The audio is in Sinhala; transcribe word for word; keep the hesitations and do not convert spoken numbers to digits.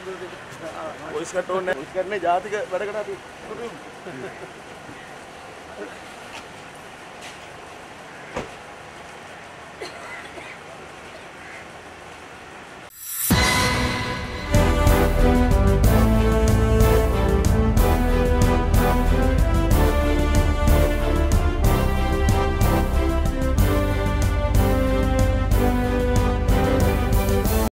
වොයිස් කට් ඕනේ නැහැ. වොයිස් කට් නේ ජාතික වැඩකට අපි